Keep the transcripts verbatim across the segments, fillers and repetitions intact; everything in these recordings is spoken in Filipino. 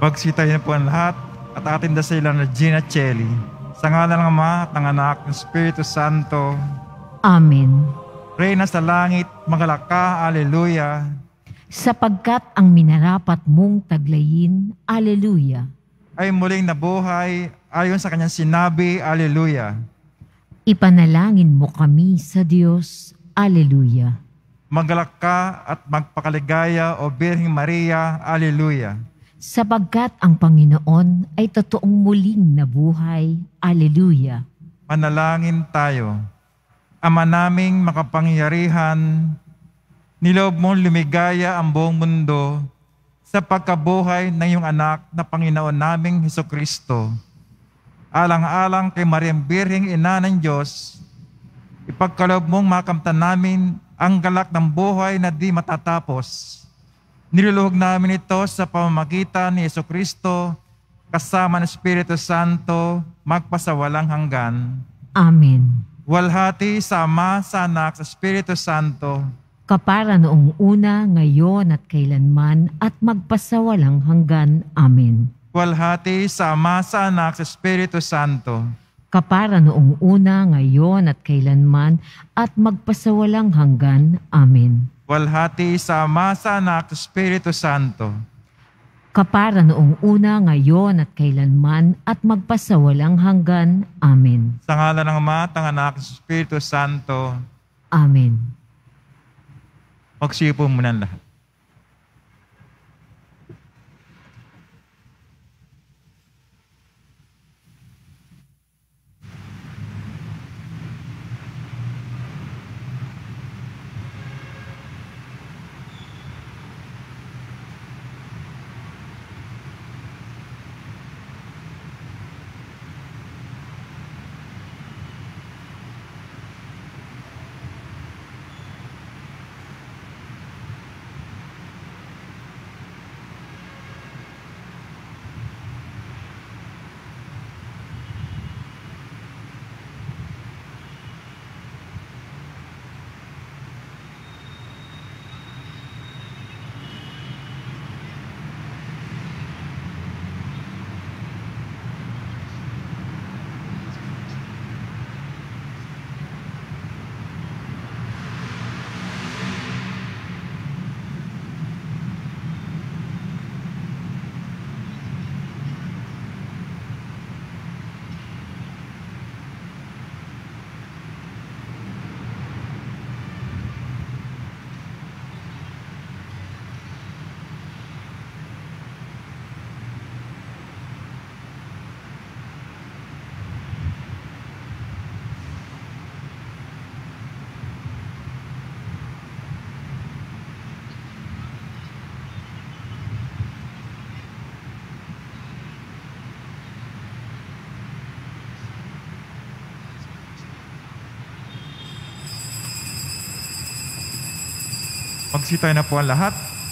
Pagsitayin po ang lahat at ating dasalan na Gina Chelly. Sa ngalan ng Ama at ng Anak ng Espiritu Santo. Amen. Reyna sa langit, magalak ka, Alleluia. Sapagkat ang minarapat mong taglayin, Alleluia. Ay muling nabuhay, ayon sa kanyang sinabi, Alleluia. Ipanalangin mo kami sa Diyos, Alleluia. Magalak ka at magpakaligaya, O Birheng Maria, Alleluia. Sapagkat ang Panginoon ay totoong muling nabuhay, Alleluia. Manalangin tayo. Ama naming makapangyarihan, niloob mong lumigaya ang buong mundo sa pagkabuhay ng iyong anak na Panginoon naming Hesukristo. Alang-alang kay Mariang Birheng Ina ng Diyos, ipagkaloob mong makamtan namin ang galak ng buhay na di matatapos. Niluluhog namin ito sa pamamagitan ni Hesukristo kasama ng Espiritu Santo magpasawalang hanggan. Amen. Walhati sa Ama, sa Anak, sa Espiritu Santo. Kapara noong una, ngayon at kailanman at magpasawalang hanggan. Amen. Walhati sa Ama, sa Anak, sa Espiritu Santo. Kapara noong una, ngayon at kailanman at magpasawalang hanggan. Amen. Walhati sa Ama, sa Anak, sa Espiritu Santo. Kapara noong una, ngayon at kailanman at magpasawalang hanggan. Amen. Sa ngalan ng Ama, at ng Anak, sa Espiritu Santo. Amen. Magsipo muna ang lahat. Magsitayin na po ang lahat.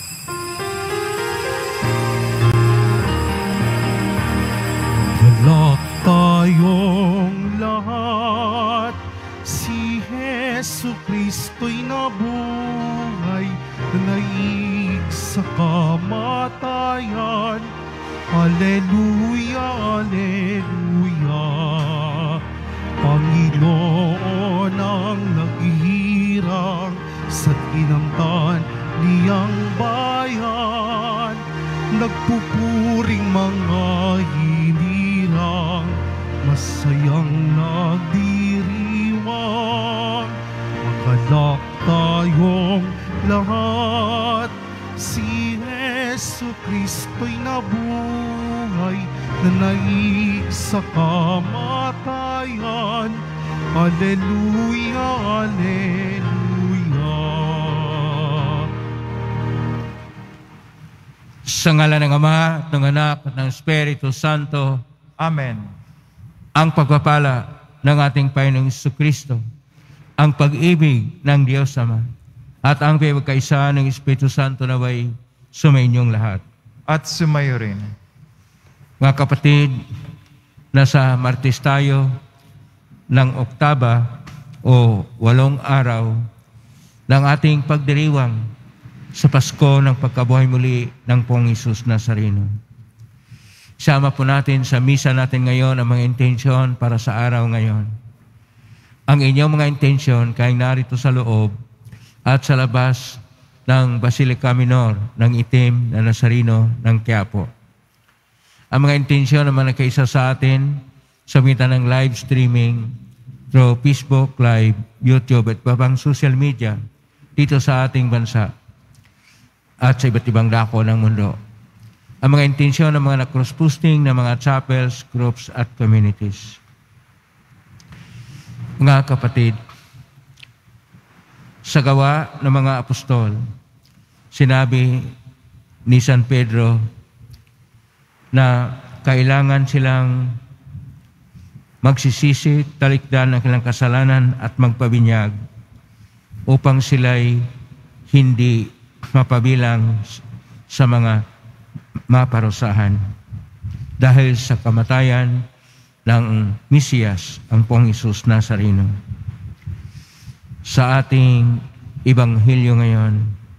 Galak tayong lahat, si Hesukristo'y nabuhay, naig sa kamatayan. Alleluia, Alleluia. Panginoon ang naghihirang sa kinamtan niyang bayan, nagpupuring mga hinirang, masayang nagdiriwang. Magalak tayong lahat, si Hesukristo'y nabuhay, nanaig sa kamatayan. Alleluia, Alleluia. Sa ngalan ng Ama, ng Anak, at ng Espiritu Santo. Amen. Ang pagpapala ng ating Panginoong Jesucristo, ang pag-ibig ng Diyos Ama, at ang pagkaisa ng Espiritu Santo naway sumainyong lahat. At sumayo rin. Mga kapatid, nasa Martes tayo ng Oktaba o walong araw ng ating pagdiriwang sa Pasko ng pagkabuhay muli ng Pong Hesus Nazareno. Sama po natin sa misa natin ngayon ang mga intensyon para sa araw ngayon. Ang inyong mga intensyon kay narito sa loob at sa labas ng Basilica Minor ng Itim na Nazareno ng Quiapo. Ang mga intensyon naman na kaisa sa atin sa pamitan ng live streaming through Facebook Live, YouTube at babang social media dito sa ating bansa at sa iba't ibang dako ng mundo. Ang mga intensyon ng mga na-cross-posting ng mga chapels, groups at communities. Mga kapatid, sa gawa ng mga apostol, sinabi ni San Pedro na kailangan silang magsisisi, talikdan ang kanilang kasalanan at magpabinyag upang sila'y hindi mapabilang sa mga maparusahan dahil sa kamatayan ng Mesiyas, ang Pong Isus Nazareno. Sa ating Ebanghelyo ngayon,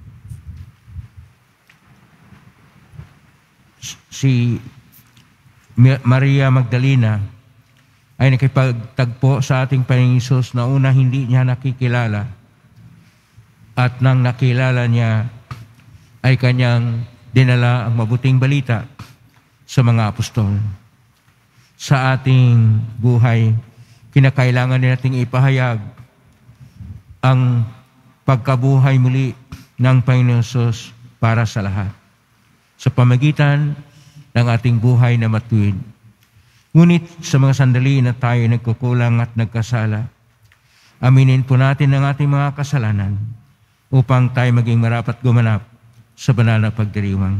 si Maria Magdalena ay nakipagtagpo sa ating Panginoong Isus na una hindi niya nakikilala at nang nakilala niya ay kanyang dinala ang mabuting balita sa mga apostol. Sa ating buhay, kinakailangan din nating ipahayag ang pagkabuhay muli ng Panginoon Hesus para sa lahat sa pamagitan ng ating buhay na matuwid. Ngunit sa mga sandali na tayo nagkukulang at nagkasala, aminin po natin ang ating mga kasalanan upang tayo maging marapat gumanap sa banal na pagdiriwang.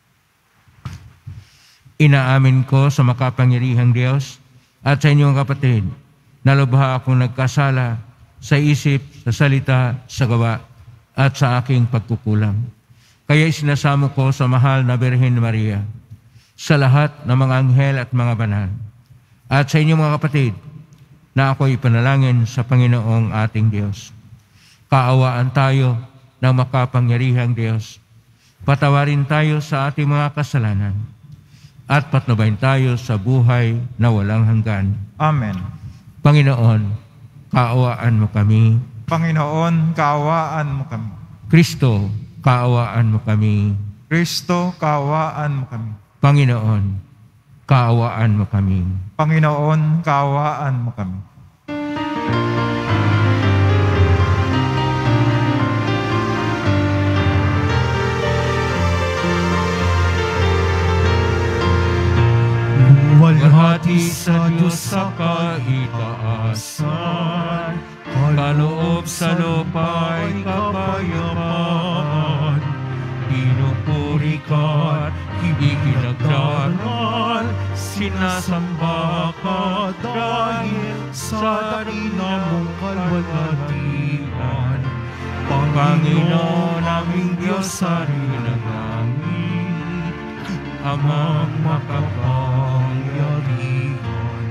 Inaamin ko sa makapangyarihang Diyos at sa inyong kapatid na lubha akong nagkasala sa isip, sa salita, sa gawa at sa aking pagkukulang. Kaya isinasamo ko sa mahal na Birhen Maria, sa lahat ng mga anghel at mga banal, at sa inyong mga kapatid na ako'y panalangin sa Panginoong ating Diyos. Kaawaan tayo ng makapangyarihang Diyos. Patawarin tayo sa ating mga kasalanan at patnubayan tayo sa buhay na walang hanggan. Amen. Panginoon, kaawaan mo kami. Panginoon, kaawaan mo kami. Kristo, kaawaan mo kami. Kristo, kaawaan mo kami. Panginoon, kaawaan mo kami. Panginoon, kaawaan mo kami. Walhati sa Diyos sa kaitaasan, kaloob sa lupa'y kapayapaan. Pinupuri ka't ikinagdaral, sinasamba ka dahil sa darina mong kalwalhatian. Panginoon aming Diyos sa rinang langit, amang makapangyarihan,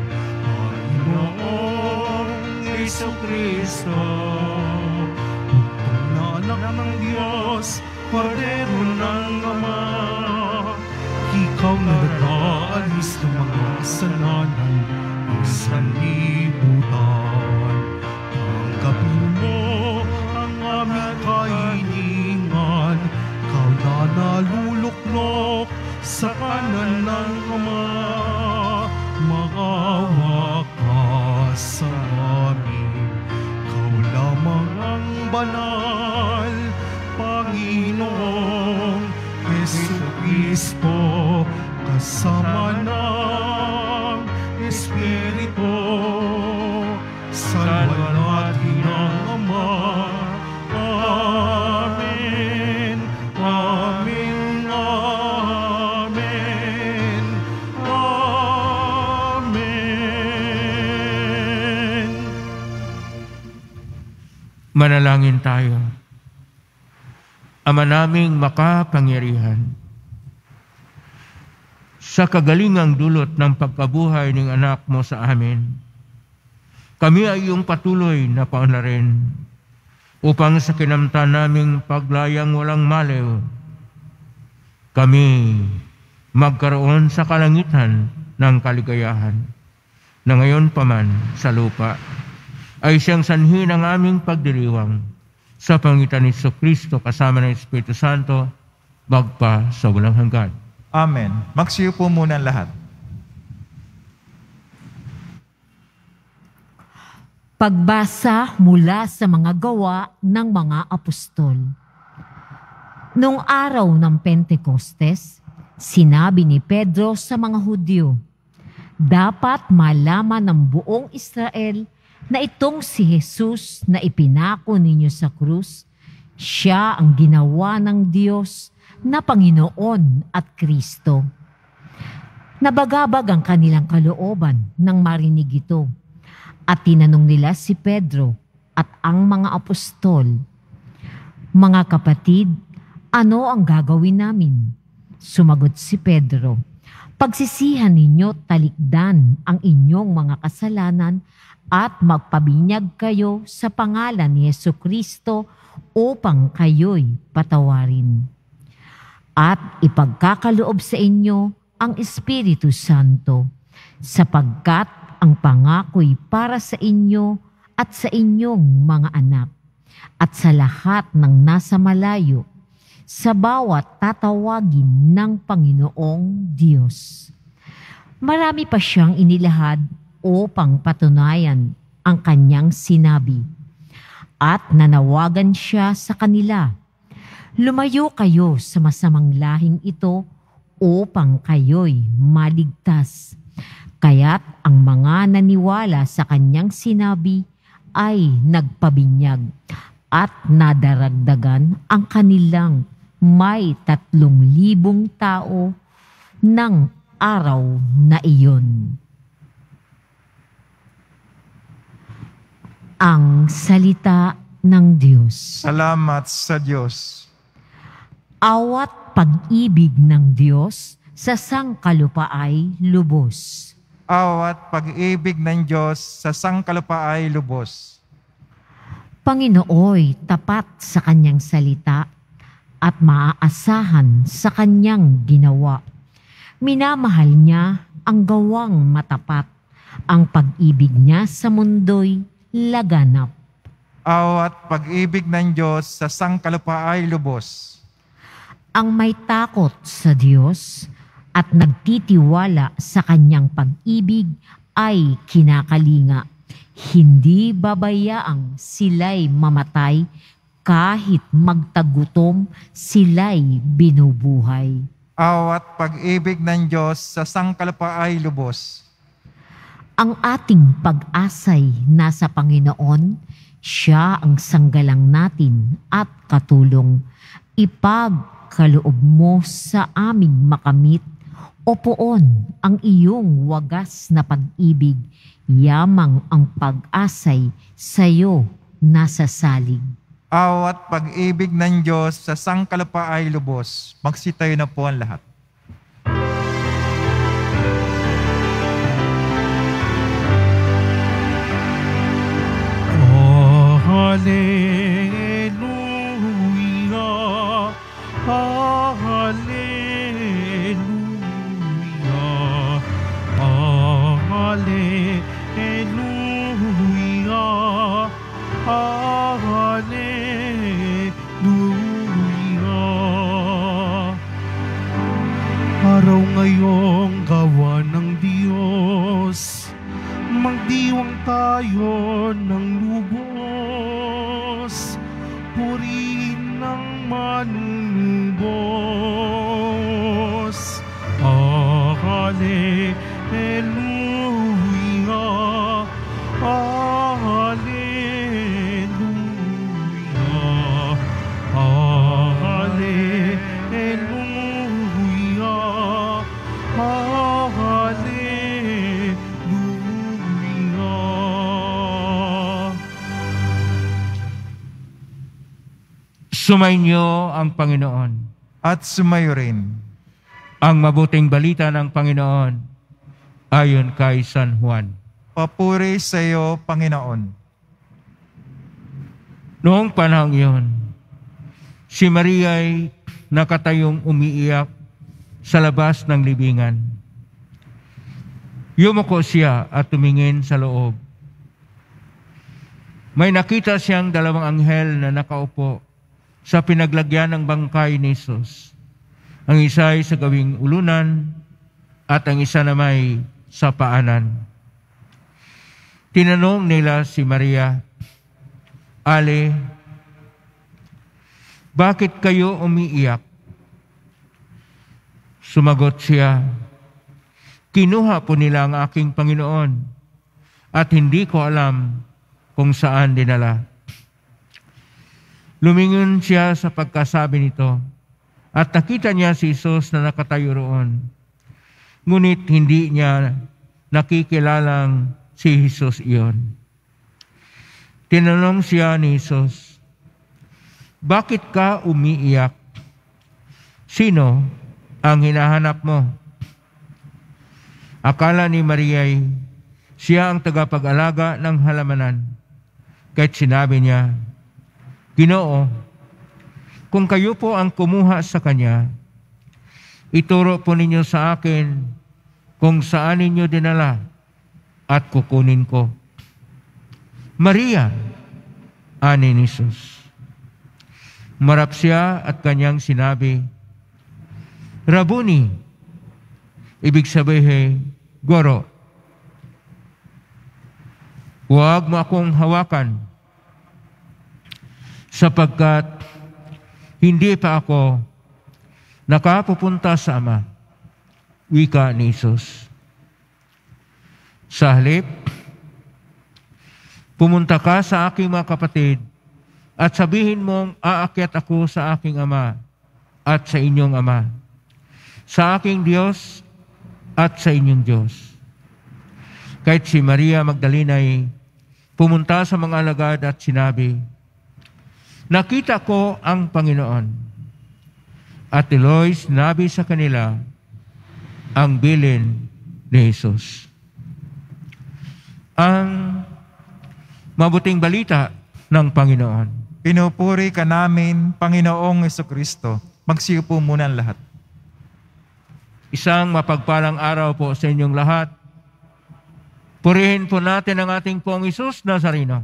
Panginoong Jesucristo, bugtong na anak ng Diyos, Kordero ng Ama, ikaw na nag-aalis ng mga kasalanan ng sanlibutan. Tanggapin mo ang aming kahilingan, ikaw na naluluklok sa kanan ng Ama, maawa ka sa amin. Ikaw lamang ang banal, Panginoong Jesucristo, kasama ng Espiritu, salwalhati ng Ama. Amen. Amen. Amen. Amen. Manalangin tayo. Ama naming makapangyarihan, sa kagalingang dulot ng pagkabuhay ng anak mo sa amin, kami ay iyong patuloy na paunlarin upang sa kinamtan naming paglayang walang maliw, kami magkaroon sa kalangitan ng kaligayahan na ngayon pa man sa lupa ay siyang sanhi ng aming pagdiriwang sa pangitan ni Jesucristo kasama ng Espiritu Santo magpa sa walang hanggan. Amen. Magsiyo po muna ang lahat. Pagbasa mula sa mga gawa ng mga apostol. Noong araw ng Pentecostes, sinabi ni Pedro sa mga Hudyo, dapat malaman ng buong Israel na itong si Jesus na ipinako ninyo sa krus, siya ang ginawa ng Diyos na Panginoon at Kristo. Nabagabag ang kanilang kalooban nang marinig ito, at tinanong nila si Pedro at ang mga apostol, mga kapatid, ano ang gagawin namin? Sumagot si Pedro, pagsisihan ninyo talikdan ang inyong mga kasalanan at magpabinyag kayo sa pangalan ni Jesucristo upang kayo'y patawarin. At ipagkakaloob sa inyo ang Espiritu Santo, sapagkat ang pangako'y para sa inyo at sa inyong mga anak, at sa lahat ng nasa malayo, sa bawat tatawagin ng Panginoong Diyos. Marami pa siyang inilahad upang patunayan ang kanyang sinabi, at nanawagan siya sa kanila, lumayo kayo sa masamang lahing ito upang kayo'y maligtas. Kaya't ang mga naniwala sa kanyang sinabi ay nagpabinyag at nadaragdagan ang kanilang may tatlong libong tao ng araw na iyon. Ang salita ng Diyos. Salamat sa Diyos. Awat pag-ibig ng Diyos sa sangkalupaay lubos. Awat pag-ibig ng Diyos sa sangkalupaay lubos. Panginooy tapat sa kanyang salita at maaasahan sa kanyang ginawa. Minamahal niya ang gawang matapat. Ang pag-ibig niya sa mundo'y laganap. Awat pag-ibig ng Diyos sa sangkalupaay lubos. Ang may takot sa Diyos at nagtitiwala sa kanyang pag-ibig ay kinakalinga. Hindi babayaang sila'y mamatay kahit magtagutom sila'y binubuhay. Awat pag-ibig ng Diyos sa sangkalupaay lubos. Ang ating pag-asay nasa Panginoon, siya ang sanggalang natin at katulong. Ipagkaloob mo sa aming makamit o poon ang iyong wagas na pag-ibig, yamang ang pag-asay sa'yo nasa salig. Awat pag-ibig ng Diyos sa sangkalupaay lubos. Magsitayo na po ang lahat. Oh, hallelujah, hallelujah. Hallelujah, hallelujah. Araw ngayong gawa ng Diyos, magdiwang tayo ng lubos, purihin ng manunubos. Ah, hallelujah. Hallelujah, hallelujah, hallelujah, hallelujah. Sumainyo ang Panginoon. At sumayo rin. Ang mabuting balita ng Panginoon ayon kay San Juan. Papuri sa iyo, Panginoon. Noong panahon iyon, si Maria ay nakatayong umiiyak sa labas ng libingan. Yumuko siya at tumingin sa loob. May nakita siyang dalawang anghel na nakaupo sa pinaglagyan ng bangkay ni Jesus. Ang isa ay sa gawing ulunan at ang isa na may sa paanan. Tinanong nila si Maria, "Ale, bakit kayo umiiyak?" Sumagot siya, "Kinuha po nila ang aking Panginoon at hindi ko alam kung saan dinala." Lumingon siya sa pagkasabi nito at nakita niya si Jesus na nakatayo roon. Ngunit hindi niya nakikilalang si Jesus iyon. Tinanong siya ni Jesus, "Bakit ka umiiyak? Sino ang hinahanap mo?" Akala ni Maria ay siya ang tagapag-alaga ng halamanan. Kahit sinabi niya, "Ginoo, kung kayo po ang kumuha sa kanya, ituro po ninyo sa akin kung saan ninyo dinala at kukunin ko." "Maria," ani ni Jesus. Marap siya at kanyang sinabi, "Rabuni," ibig sabihin, Guro. "Huwag mo akong hawakan, sapagkat hindi pa ako nakapupunta sa Ama," wika ni Jesus. Sa halip, "Pumunta ka sa aking mga kapatid at sabihin mong aakyat ako sa aking Ama at sa inyong Ama, sa aking Diyos at sa inyong Diyos." Kahit si Maria Magdalena ay pumunta sa mga alagad at sinabi, "Nakita ko ang Panginoon." At tuloy sinabi sa kanila ang bilin ni Jesus. Ang mabuting balita ng Panginoon. Pinupuri ka namin, Panginoong Jesucristo. Magsiupo muna ang lahat. Isang mapagpalang araw po sa inyong lahat. Purihin po natin ang ating Poong Jesus Nazareno.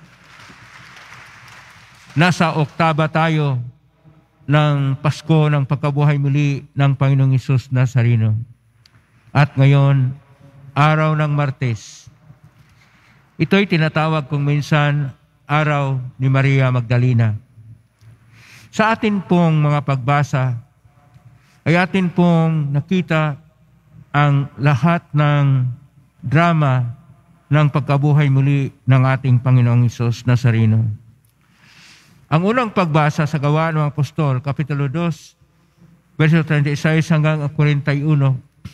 Nasa oktaba tayo ng Pasko ng pagkabuhay muli ng Panginoong Jesus Nazareno. At ngayon, araw ng Martes. Ito'y tinatawag kung minsan araw ni Maria Magdalena. Sa atin pong mga pagbasa, ay atin pong nakita ang lahat ng drama ng pagkabuhay muli ng ating Panginoong Hesus Nazareno. Ang unang pagbasa sa Gawa ng Apostol, Kapitulo two, verso thirty-six hanggang forty-one,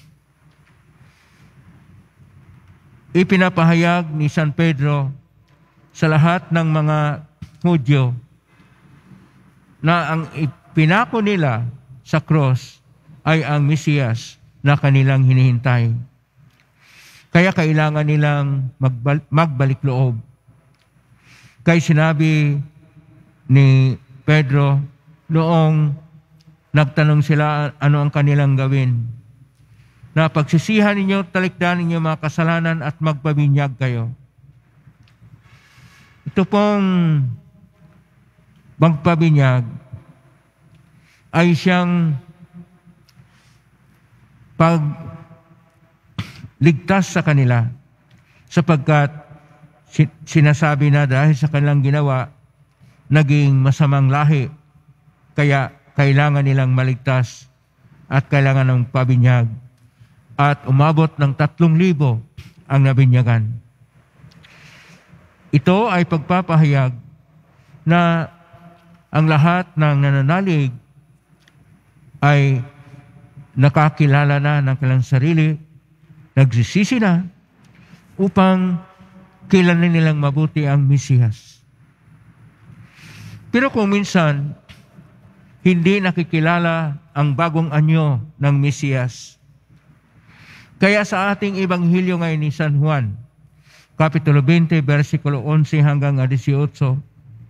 ipinapahayag ni San Pedro sa lahat ng mga Hudyo na ang ipinako nila sa cross ay ang Mesiyas na kanilang hinihintay. Kaya kailangan nilang magbal- magbalik loob. Kaya sinabi ni Pedro noong nagtanong sila ano ang kanilang gawin, na pagsisihan ninyo, talikdan ninyo mga kasalanan at magpabinyag kayo. Ito pong magpabinyag ay siyang pagligtas sa kanila, sapagkat sinasabi na dahil sa kanilang ginawa, naging masamang lahi, kaya kailangan nilang maligtas at kailangan ng pabinyag. At umabot ng tatlong libo ang nabinyagan. Ito ay pagpapahayag na ang lahat ng nananalig ay nakakilala na ng kanilang sarili, nagsisisi na upang kilalanin nilang mabuti ang Mesiyas. Pero kung minsan, hindi nakikilala ang bagong anyo ng Mesiyas. Kaya sa ating Ebanghelyo ngayon ni San Juan, Kapitulo twenty, versikulo eleven hanggang eighteen,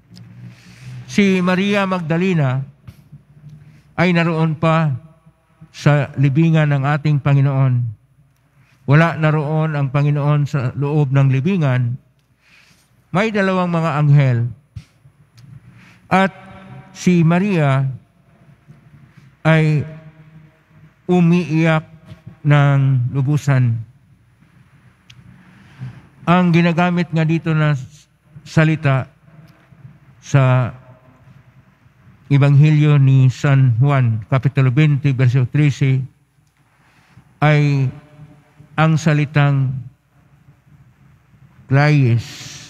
si Maria Magdalena ay naroon pa sa libingan ng ating Panginoon. Wala na roon ang Panginoon sa loob ng libingan. May dalawang mga anghel. At si Maria ay umiiyak ng lubusan. Ang ginagamit nga dito na salita sa Ebanghelyo ni San Juan, Kapitulo twenty, verso thirteen, ay ang salitang Klaies.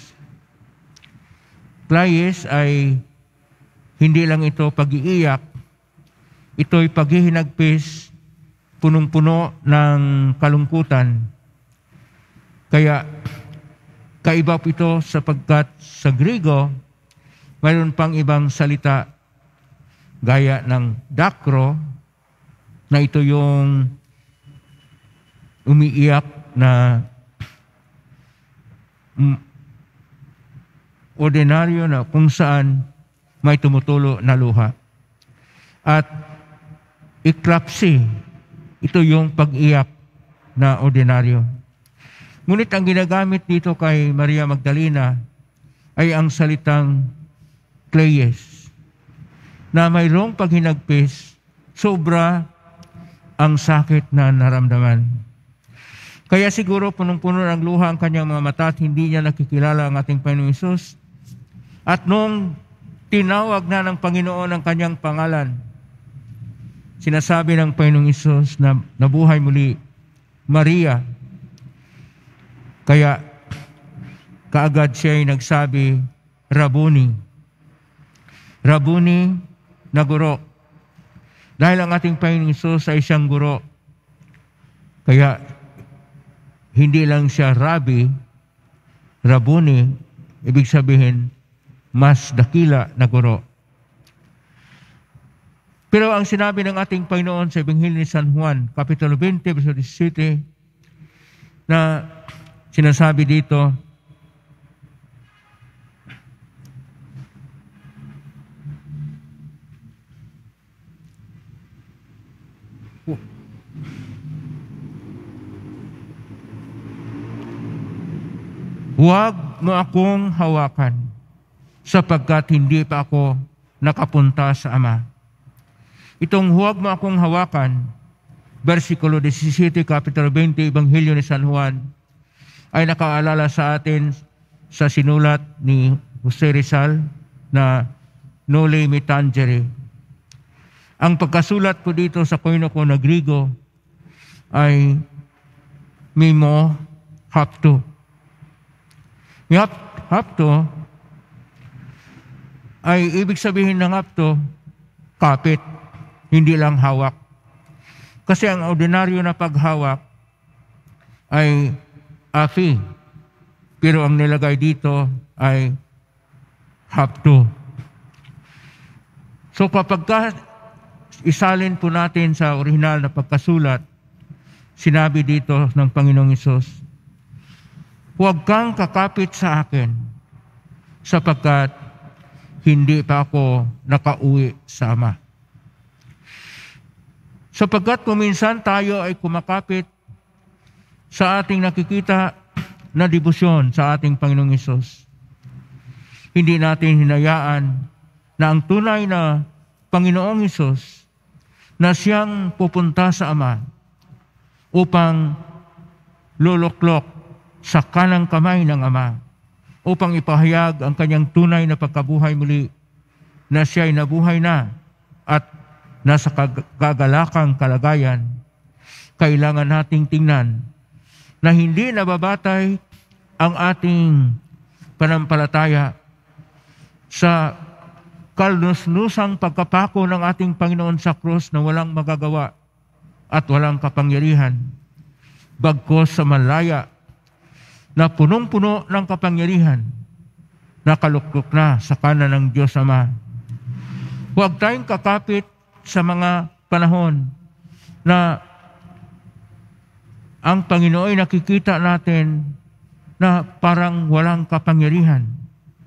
Klaies ay hindi lang ito pag-iiyak, ito'y paghihinagpis, punong-puno ng kalungkutan. Kaya kaiba po ito sapagkat sa Griego, mayroon pang ibang salita gaya ng dakro, na ito yung umiiyak na um, ordinaryo na kung saan may tumutulo na luha. At eklapsi, ito yung pag-iyak na ordinaryo. Ngunit ang ginagamit dito kay Maria Magdalena ay ang salitang Klaies, na mayroong paghinagpis, sobra ang sakit na naramdaman. Kaya siguro punong-puno ng luha ang kanyang mga mata at hindi niya nakikilala ang ating Panginoong Hesus. At nung tinawag na ng Panginoon ang kanyang pangalan, sinasabi ng Panginoong Hesus na nabuhay muli, Maria. Kaya kaagad siya ay nagsabi, Rabuni. Rabuni na guro. Dahil ang ating Panginoong Hesus ay siyang guro. Kaya hindi lang siya Rabbi, Rabuni, ibig sabihin, mas dakila na guro. Pero ang sinabi ng ating Panginoon sa Ebanghelyo ni San Juan, Kapitulo twenty, verso seventeen, na sinasabi dito, huwag mo akong hawakan sapagkat hindi pa ako nakapunta sa Ama. Itong huwag mo akong hawakan, versikulo seventeen, Kapitulo twenty, Ebanghelyo ni San Juan, ay nakaalala sa atin sa sinulat ni Jose Rizal na Noli Me Tangere. Ang pagkasulat po dito sa Koinoko na Griego ay Mimo Hapto. Hapto ay ibig sabihin ng hapto, kapit, hindi lang hawak. Kasi ang ordinaryo na paghawak ay afi, pero ang nilagay dito ay hapto. So kapag isalin po natin sa orihinal na pagkasulat, sinabi dito ng Panginoong Hesus, huwag kang kakapit sa akin sapagkat hindi pa ako nakauwi sa Ama. Sapagkat kuminsan tayo ay kumakapit sa ating nakikita na debosyon sa ating Panginoong Hesus. Hindi natin hinayaan na ang tunay na Panginoong Hesus na siyang pupunta sa Ama upang luluklok sa kanang kamay ng Ama upang ipahayag ang kanyang tunay na pagkabuhay muli na siya'y nabuhay na at nasa kagalakang kalagayan. Kailangan nating tingnan na hindi nababatay ang ating panampalataya sa kalnus-nusang pagkapako ng ating Panginoon sa krus na walang magagawa at walang kapangyarihan, bagkos sa malaya na punong-puno ng kapangyarihan, nakaluklok na sa kanan ng Diyos Ama. Huwag tayong kakapit sa mga panahon na ang Panginoon ay nakikita natin na parang walang kapangyarihan.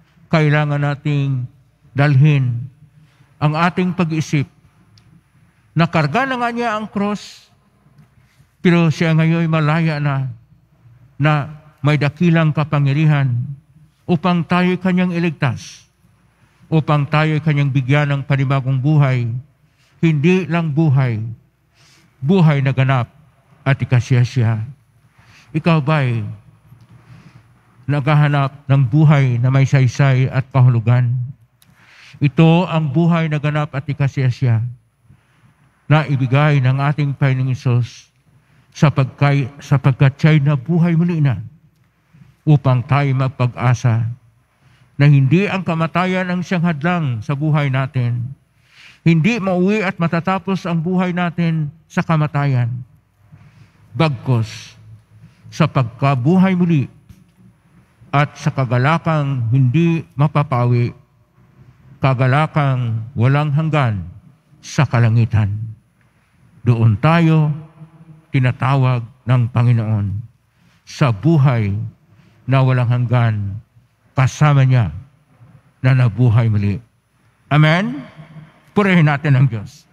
Kailangan nating dalhin ang ating pag-iisip Nakarga na nga niya ang cross, pero siya ngayon malaya na, na may dakilang kapangyarihan upang tayo kanyang iligtas, upang tayo kanyang bigyan ng panibagong buhay, hindi lang buhay, buhay na ganap at ikasiyasya. Ikaw ba'y naghahanap ng buhay na may saysay at kahulugan? Ito ang buhay na ganap at ikasiyasya na ibigay ng ating Panginoong Hesus sapagkat, sapagkat siya'y nabuhay muli na upang tayo magpag-asa na hindi ang kamatayan ang siyang hadlang sa buhay natin. Hindi mauwi at matatapos ang buhay natin sa kamatayan. Bagkus, sa pagkabuhay muli at sa kagalakang hindi mapapawi, kagalakang walang hanggan sa kalangitan. Doon tayo tinatawag ng Panginoon sa buhay na walang hanggan kasama niya na nabuhay muli. Amen? Purihin natin ang Diyos.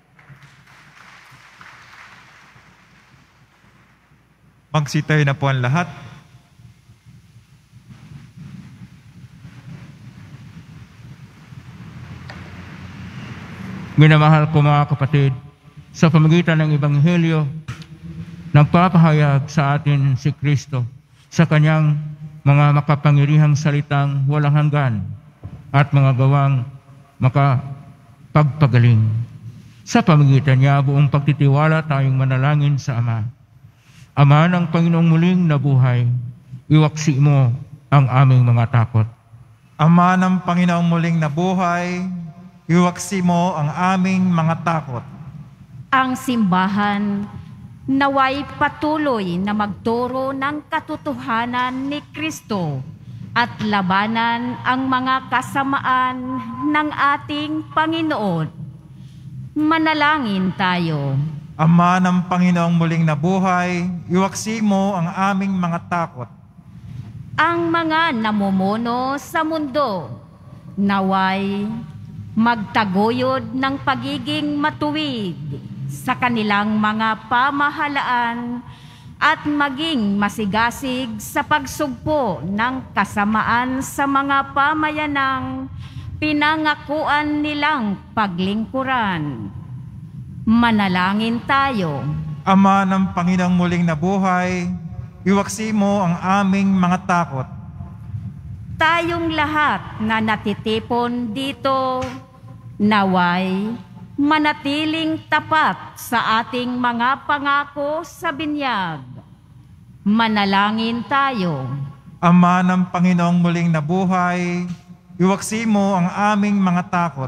Magsitayo na po ang lahat. Minamahal ko mga kapatid, sa pamagitan ng Ebanghelyo, nagpapahayag sa atin si Kristo sa kanyang mga makapangyarihang salitang walang hanggan at mga gawang makapagpagaling. Sa pamagitan niya, buong pagtitiwala tayong manalangin sa Ama. Ama ng Panginoong muling nabuhay, iwaksi mo ang aming mga takot. Ama ng Panginoong muling nabuhay, iwaksi mo ang aming mga takot. Ang simbahan naway patuloy na magturo ng katotohanan ni Kristo at labanan ang mga kasamaan ng ating Panginoon. Manalangin tayo. Ama ng Panginoong muling nabuhay, iwaksi mo ang aming mga takot. Ang mga namumuno sa mundo naway magtaguyod ng pagiging matuwid sa kanilang mga pamahalaan at maging masigasig sa pagsugpo ng kasamaan sa mga pamayanang pinangakuan nilang paglingkuran. Manalangin tayo. Ama ng Panginoong muling nabuhay, iwaksi mo ang aming mga takot. Tayong lahat na natitipon dito, naway manatiling tapat sa ating mga pangako sa binyag. Manalangin tayo. Ama ng Panginoong muling nabuhay, iwaksi mo ang aming mga takot.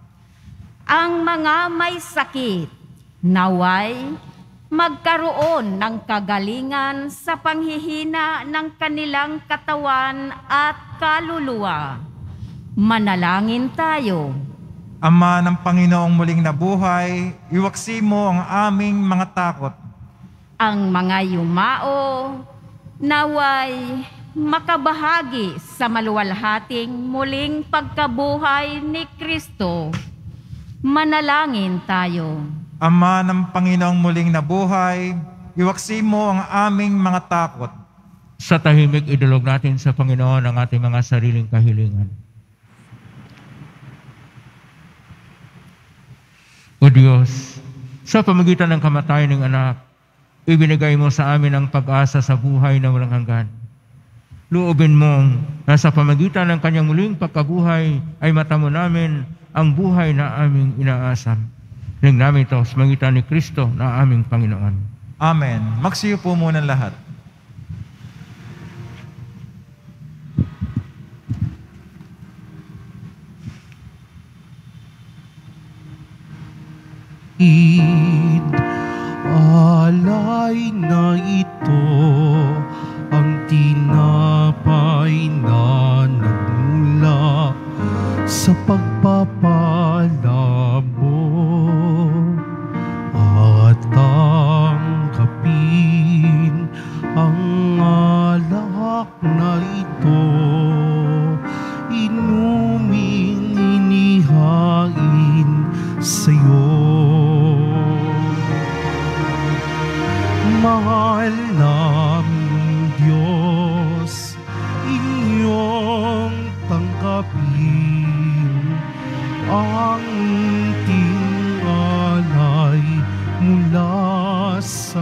Ang mga may sakit, naway magkaroon ng kagalingan sa panghihina ng kanilang katawan at kaluluwa. Manalangin tayo. Ama ng Panginoong muling nabuhay, iwaksi mo ang aming mga takot. Ang mga yumao, naway makabahagi sa maluwalhating muling pagkabuhay ni Kristo. Manalangin tayo. Ama ng Panginoong muling nabuhay, iwaksi mo ang aming mga takot. Sa tahimik, idulog natin sa Panginoon ang ating mga sariling kahilingan. O Diyos, sa pamagitan ng kamatayan ng anak, ibinigay mo sa amin ang pag-asa sa buhay na walang hanggan. Loobin mong na sa pamagitan ng kanyang muling pagkabuhay ay matamo namin ang buhay na aming inaasam. Hiling namin ito sa pamagitan ni Kristo na aming Panginoon. Amen. Magsiyo po muna lahat. Id, alay na ito ang tinapay na nagmula sa pagpapala mo at tanggapin ang alak na ito, inuming inihain sa'yo. ang tingalay mula sa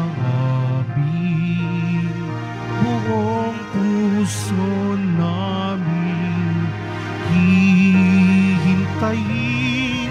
amin. Buong puso namin hihintayin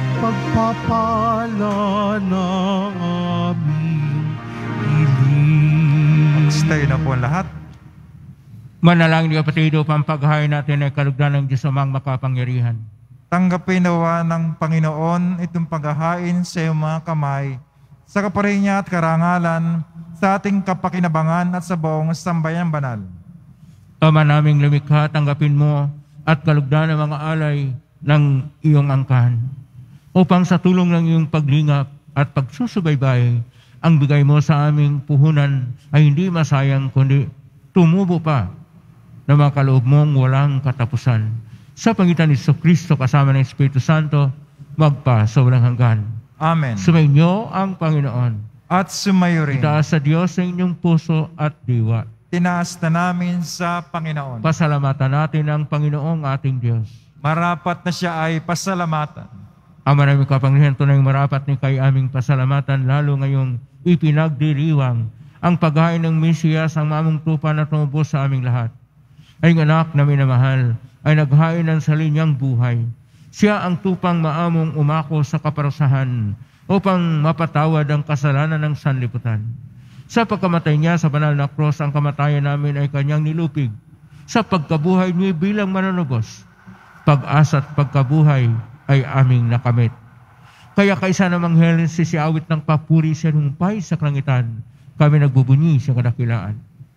pagpapala na aming hiling. Magstayo na po ang lahat. Manalangin ni kapatid upang paghahain natin ay kalugdan ng Diyos Amang makapangyarihan. Tanggapin nawa ng Panginoon itong paghahain sa iyong mga kamay, sa kaparihan niya at karangalan, sa ating kapakinabangan at sa buong sambayan banal. Ama naming lumikha, tanggapin mo at kalugdan ng mga alay ng iyong angkan, upang sa tulong ng iyong paglingap at pagsusubaybay, ang bigay mo sa aming puhunan ay hindi masayang kundi tumubo pa na mga kaloob mong walang katapusan. Sa pangitan ni Jesucristo kasama ng Espiritu Santo, magpa sa walang hanggan. Amen. Sumainyo ang Panginoon. At sumayo rin. Itaas sa Diyos ang inyong puso at diwa. Tinaas na namin sa Panginoon. Pasalamatan natin ang Panginoong ating Diyos. Marapat na siya ay pasalamatan. Ama namin kapangyarihan, tunay marapat ni kay aming pasalamatan, lalo ngayong ipinagdiriwang ang paghain ng Mesiyas, ang mamong tupa na tumubos sa aming lahat. Ay anak na minamahal, ay naghain ng salinyang buhay. Siya ang tupang maamong umako sa kaparusahan upang mapatawad ang kasalanan ng sanlibutan. Sa pagkamatay niya sa banal na krus, ang kamatayan namin ay kanyang nilupig. Sa pagkabuhay niya bilang mananubos, pag-asa at pagkabuhay ay aming nakamit. Kaya kaisa namang helen sisiawit ng papuri sa numpay sa kalangitan, kami nagbubunyi sa kadakilaan.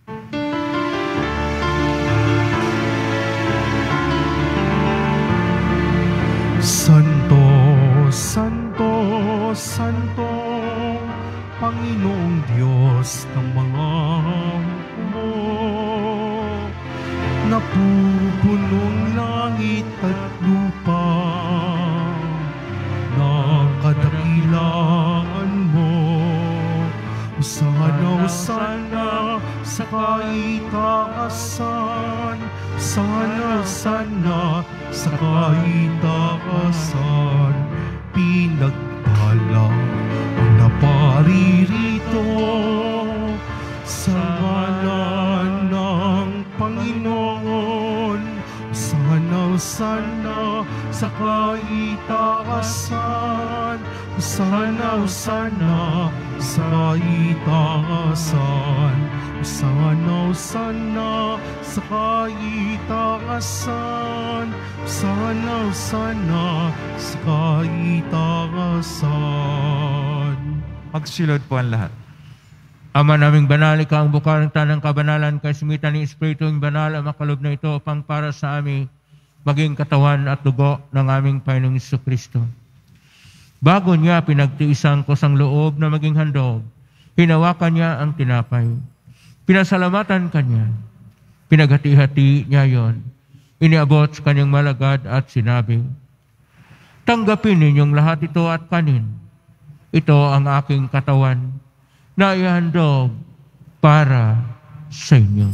Santo, Santo, Santo, Panginoong Diyos ng mga hukbo, napupunong langit at lupa, nakadakilaan mo. Sana, sana, sa kaitaasan, sana, sana, sa kaitaasan, pinagpala ang naparirito sa ngalan ng Panginoon. Sana, sana, sa kaitaasan, sana, sana, sa kaitaasan, sana, sana, sa kaitaasan, sana, sana, sa kaitaasan. Magsilod po ang lahat. Ama naming banal, ikaw ang bukal ng tanang kabanalan, kaisimitan ni Espiritu ng banal ang makalob na ito upang para sa amin maging katawan at dugo ng aming Panginoong Jesucristo. Bago niya pinagtiisang kusang loob na maging handog, hinawakan niya ang tinapay. Pinasalamatan kanya. Pinaghati-hati niya yon. Iniabot sa kanyang malagad at sinabi, tanggapin ninyong lahat ito at kanin. Ito ang aking katawan na ihandog para sa inyo.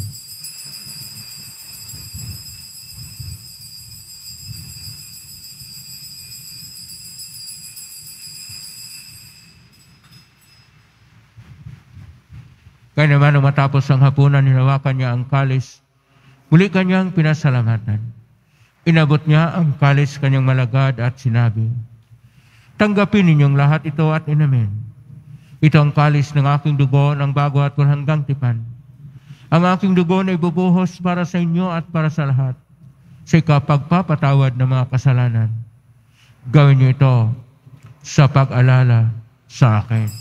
Kaya naman nung matapos ang hapunan, hinawakan niya ang kalis. Muli kanyang pinasalamatan. Inabot niya ang kalis kanyang malagad at sinabi, tanggapin ninyong lahat ito at inamin. Ito ang kalis ng aking dugo ng bago at hanggang tipan. Ang aking dugo na ibubuhos para sa inyo at para sa lahat sa ikapagpapatawad ng mga kasalanan. Gawin niyo ito sa pag-alala sa akin.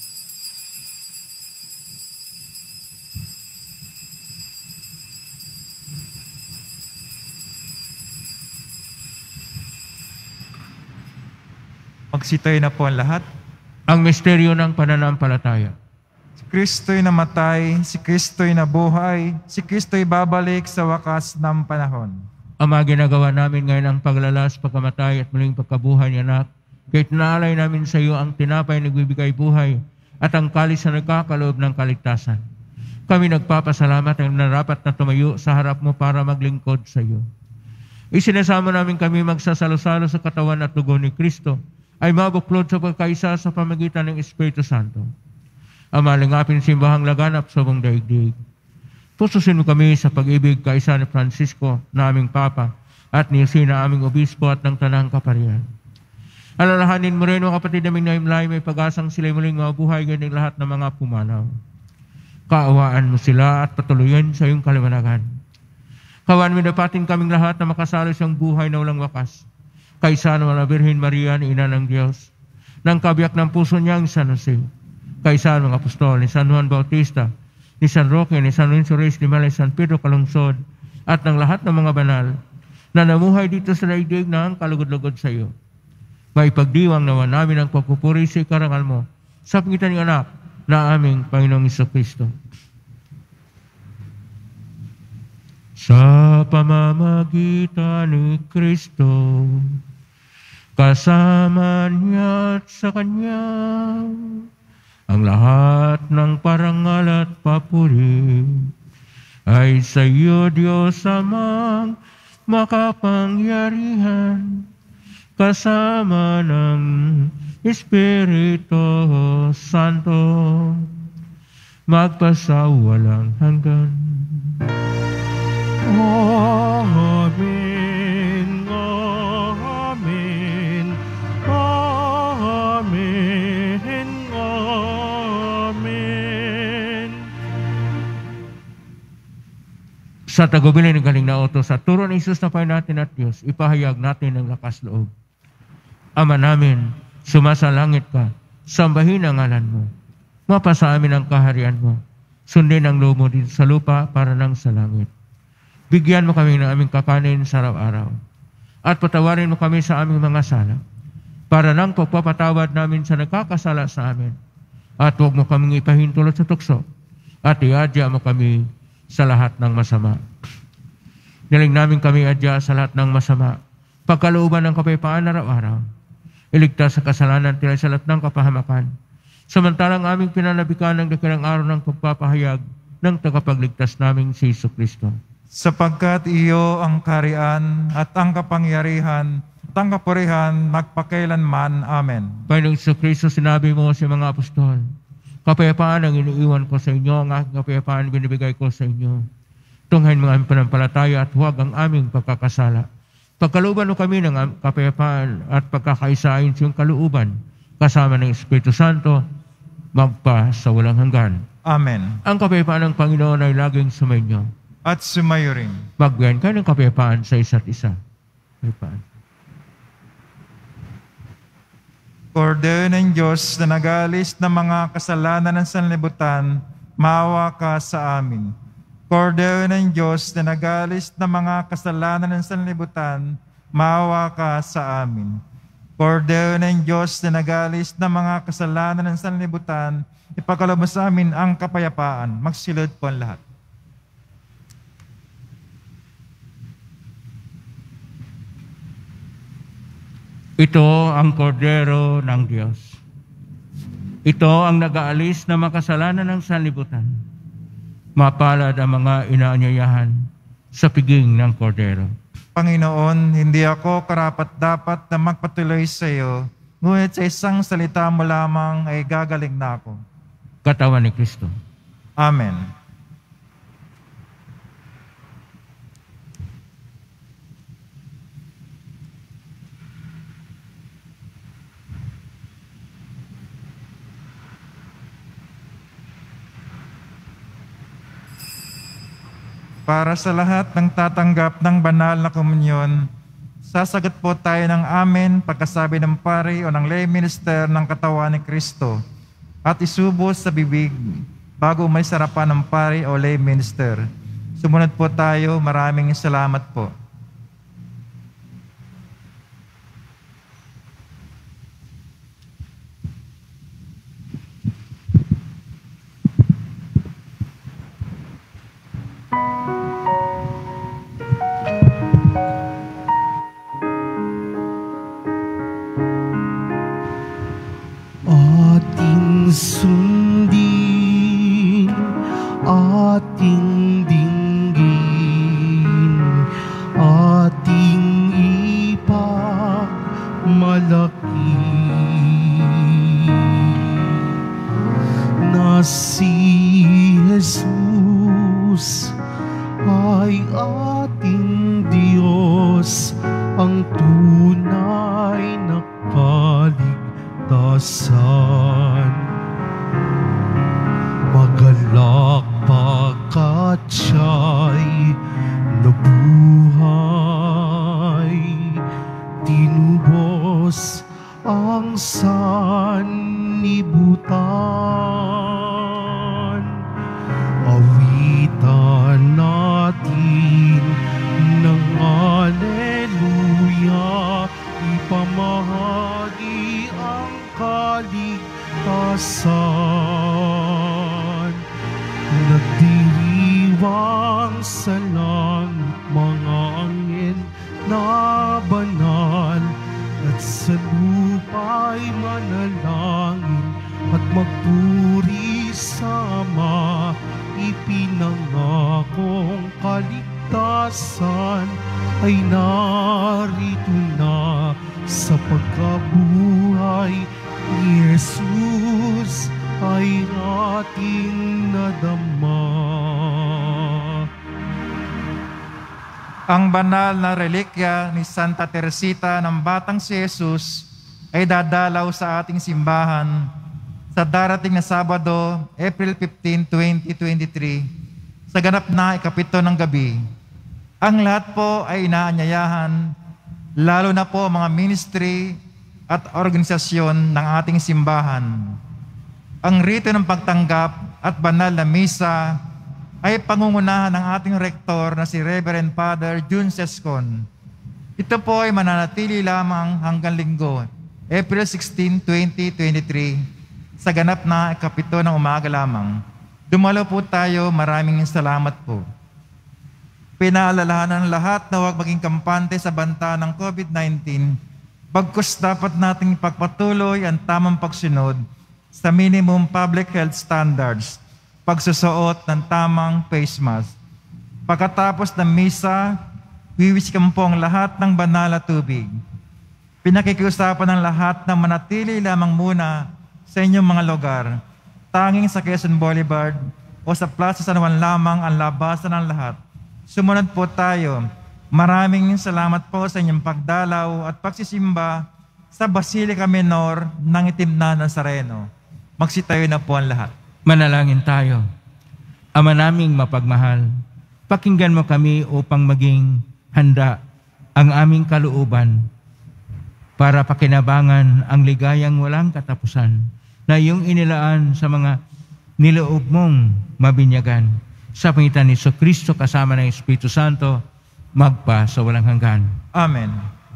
Magsitayo na po ang lahat. Ang misteryo ng pananampalataya. Si Kristo'y namatay, si Kristo'y nabuhay, si Kristo'y babalik sa wakas ng panahon. Ama, ginagawa namin ngayon ang paglalas, pagkamatay at muling pagkabuhay ni anak. Kahit naalay namin sa iyo ang tinapay na nagbibigay buhay at ang kalis na nagkakaloob ng kaligtasan. Kami nagpapasalamat ang narapat na tumayo sa harap mo para maglingkod sa iyo. Isinasama namin kami magsasalo-salo sa katawan at dugo ni Kristo ay mabuklod sa pagkaisa sa pamagitan ng Espiritu Santo. Ang malingapin simbahang laganap sa buong daigdig. Pususin mo kami sa pag-ibig kaisa ni Francisco na aming Papa at ni Sina aming Obispo at ng Tanang Kaparian. Alalahanin mo rin mga kapatid naming naimlay may pag-asang sila'y muling mabuhay ganing lahat ng mga pumanaw. Kaawaan mo sila at patuloyin sa iyong kaliwanagan. Kawan mo dapatin kaming lahat na makasalo sa buhay na walang wakas. Kaisa naman na Birhen Maria ni Ina ng Diyos, ng kabiyak ng puso niyang San Jose, kaisa ng apostol ni San Juan Bautista, ni San Roque, ni San Lorenzo Reyes, ni Malay, San Pedro Calungsod, at ng lahat ng mga banal na namuhay dito sa daigdig na ang kalugod-lugod sa iyo. Maipagdiwang naman namin ang pagpupuri sa ikarangal mo sa pangitan ng anak na aming Panginoong Jesucristo. Sa pamamagitan ni Kristo, kasama niya at sa Kanya, ang lahat ng parangal at papuri ay sa iyo, Diyos Amang makapangyarihan, kasama ng Espiritu Santo, magpasawalang hanggan. Amen, amen, amen, amen. Sa tagubilin ng galing na utos, sa turo ni Jesus na Panginoon natin at Diyos, ipahayag natin ng lakas loob. Ama namin, sumasalangit ka, sambahin ang ngalan mo. Mapasa amin ang kaharian mo. Sundin ang loob mo dito sa lupa para nang sa langit. Bigyan mo kami ng aming kakanin sa araw-araw. At patawarin mo kami sa aming mga sala, para nang pagpapatawad namin sa nagkakasala sa amin. At huwag mo kaming ipahintulot sa tukso, at iadya mo kami sa lahat ng masama. Niling namin kami adya sa lahat ng masama, pagkalooban ng kapayapaan araw-araw. Iligtas sa kasalanan tila sa lahat ng kapahamakan. Samantalang aming pinanabikan ng dakilang araw ng pagpapahayag ng tagapagligtas naming si Jesucristo. Sapagkat iyo ang kaharian at ang kapangyarihan at ang kapurihan magpakailanman. Amen. Panginoong Jesucristo, sinabi mo sa mga apostol, kapayapaan ang iniiwan ko sa inyo, ang aking kapayapaan binibigay ko sa inyo. Tunghayin mga aming panampalataya at huwag ang aming pagkakasala. Pagkalooban mo kami ng kapayapaan at pagkakaisain sa iyong kalooban, kasama ng Espiritu Santo, magpa sa walang hanggan. Amen. Ang kapayapaan ng Panginoon ay laging sumainyo. At sumayo rin. Magbiyan kayo ng kapayapaan sa isa't isa. Kapayapaan. Kordero ng Diyos na nag-aalis ng mga kasalanan ng sanlibutan, maawa ka sa amin. Kordero ng Diyos na nag-aalis ng mga kasalanan ng sanlibutan, maawa ka sa amin. Kordero ng Diyos na nag-aalis ng mga kasalanan ng sanlibutan, ipagkaloob mo sa amin ang kapayapaan. Magsilod po ang lahat. Ito ang kordero ng Diyos. Ito ang nag-aalis na makasalanan ng sanlibutan. Mapalad ang mga inaanyayahan sa piging ng kordero. Panginoon, hindi ako karapat-dapat na magpatuloy sa iyo, ngunit sa isang salita mo lamang ay gagaling na ako. Katawan ni Kristo. Amen. Para sa lahat ng tatanggap ng banal na komunyon, sasagot po tayo ng amen pagkasabi ng pari o ng lay minister ng katawan ni Kristo at isubo sa bibig bago may sarapan ng pari o lay minister. Sumunod po tayo. Maraming salamat po. Ating sundin, ating dinggin, ating ang tunay na kaligtasan. Magalak pagkat siya'y nabuhay, tinubos ang sanlibutan. Awitan natin ng Alleluia, ipamahagi ang kaligtasan. Nagdiriwang sa langit mga anghel na banal, at sa lupa'y manalangin at magpuri sa Ama. Ipinangakong kaligtasan ay narito na sa pagkabuhay ni Jesus ay ating nadama. Ang banal na relikya ni Santa Teresita ng Batang si Jesus ay dadalaw sa ating simbahan sa darating na Sabado, April fifteenth, twenty twenty-three, sa ganap na ikapito ng gabi. Ang lahat po ay inaanyayahan, lalo na po mga ministry at organisasyon ng ating simbahan. Ang rito ng pagtanggap at banal na misa ay pangungunahan ng ating rektor na si Reverend Father June Sescon. Ito po ay mananatili lamang hanggang linggo, April sixteenth, twenty twenty-three, sa ganap na ikapito ng umaga lamang. Dumalo po tayo, maraming salamat po. Pinaalalahanan ng lahat na huwag maging kampante sa banta ng COVID nineteen, bagkus dapat nating ipagpatuloy ang tamang pagsunod sa minimum public health standards, pagsusuot ng tamang face mask. Pagkatapos ng misa, wiwisikan po ang lahat ng banal na tubig. Pinakikiusapan ng lahat na manatili lamang muna sa inyong mga lugar. Tanging sa Quezon Boulevard o sa Plaza San Juan lamang ang labasan ng lahat. Sumunod po tayo. Maraming salamat po sa inyong pagdalaw at pagsisimba sa Basilica Minor ng Itim na Nazareno. Magsitayo na po ang lahat. Manalangin tayo. Ama naming mapagmahal, pakinggan mo kami upang maging handa ang aming kalooban para pakinabangan ang ligayang walang katapusan na iyong inilaan sa mga niloob mong mabinyagan. Sa pangitan ni Kristo kasama ng Espiritu Santo, magpa sa walang hanggan. Amen.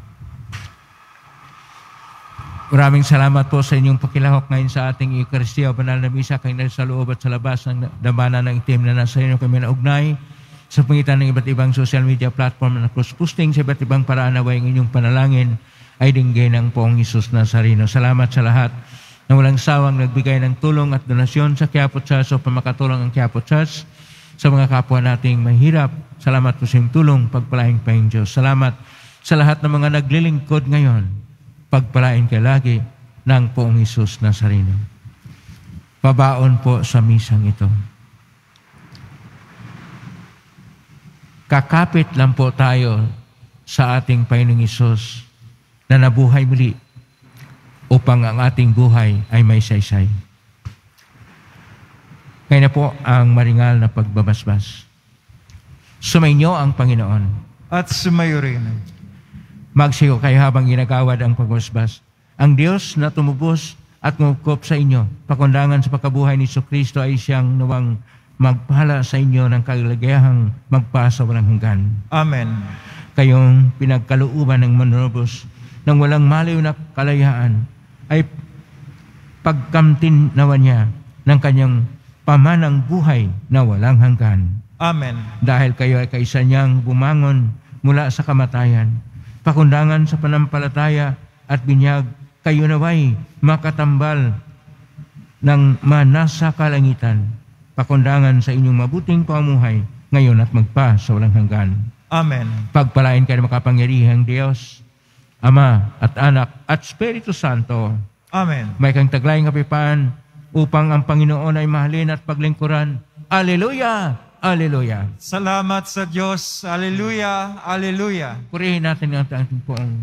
Maraming salamat po sa inyong pakilahok ngayon sa ating Eucharistia o Banal na Misa, kayo na sa loob at sa labas ng damanan ng Itim na Nazareno kami naugnay sa pangitan ng iba't ibang social media platform na cross-posting sa iba't ibang paraan na ang inyong panalangin ay dinggay ng Poong Isus Nazareno. Salamat sa lahat na walang sawang nagbigay ng tulong at donasyon sa Quiapo Church o pamakatulong ang Quiapo Church sa mga kapwa nating mahirap. Salamat po sa iyong tulong, pagpalain pa yung Diyos. Salamat sa lahat ng mga naglilingkod ngayon. Pagpalain ka lagi ng Poong Isus Nazareno. Pabaon po sa misang ito. Kakapit lang po tayo sa ating Panginoong Isus na nabuhay muli upang ang ating buhay ay may saysay. Kaya na po ang maringal na pagbabasbas. Sumainyo ang Panginoon. At sumayo rin. Magsiyo kayo habang ginagawad ang pagbasbas. Ang Diyos na tumubos at ngukop sa inyo, pakundangan sa pagkabuhay ni Kristo ay siyang nawang magpahala sa inyo ng kaligayahang magpasa walang hanggan. Amen. Kayong pinagkalooban ng manunubos ng walang maliw na kalayaan ay pagkamtin nawa niya ng kanyang pamanang buhay na walang hanggan. Amen. Dahil kayo ay kaisa niyang bumangon mula sa kamatayan, pakundangan sa panampalataya at binyag, kayo naway makatambal ng manasa kalangitan, pakundangan sa inyong mabuting pamuhay ngayon at magpa sa walang hanggan. Amen. Pagpalain kayo ng makapangyarihang Diyos, Ama at Anak at Espiritu Santo. Amen. May kang taglayang kapipaan upang ang Panginoon ay mahalin at paglingkuran. Alleluia! Alleluia. Salamat sa Diyos. Alleluia, alleluia. Purihin natin ang ating po ang...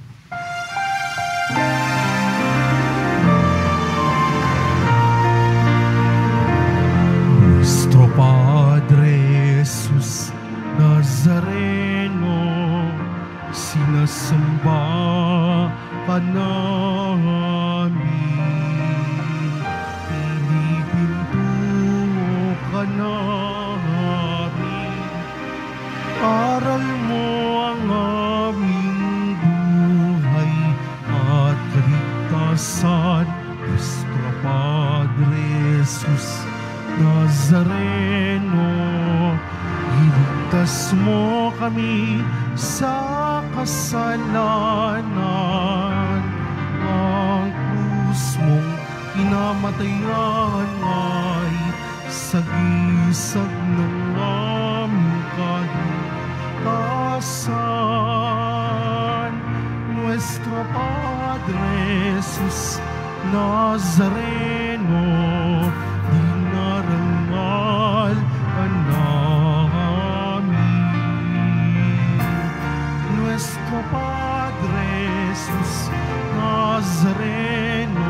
Nuestro Padre Jesus Nazareno, sinasamba ka namin. Pinipinto ka namin. Aral mo ang aming buhay at kaligtasan. Nuestro Padre Jesus Nazareno, iligtas mo kami sa kasalanan. Ang krus mong kinamatayan ay sagisag ng aming kaligtasan. Nuestro Padre Jesus Nazareno, dinarangal ka namin. Nuestro Padre Jesus Nazareno,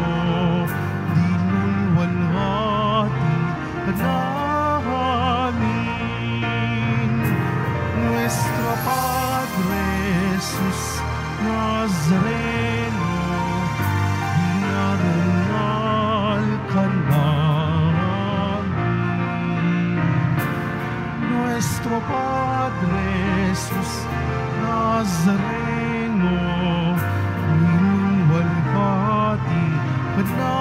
dinulwalhati ka namin. Nuestro Padre Jesus Nazareno, dinarangal ka namin. Nuestro Padre Jesus Nazareno, nilulwalhati ka namin.